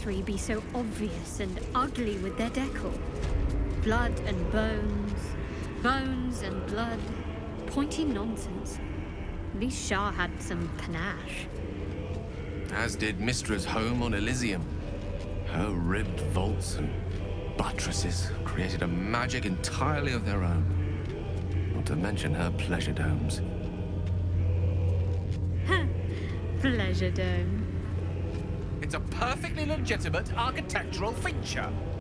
century be so obvious and ugly with their decor? Blood and bones, bones and blood. Pointy nonsense. At least Shah had some panache. As did Mistra's home on Elysium. Her ribbed vaults and buttresses created a magic entirely of their own. Not to mention her pleasure domes. Pleasure dome. It's a perfectly legitimate architectural feature.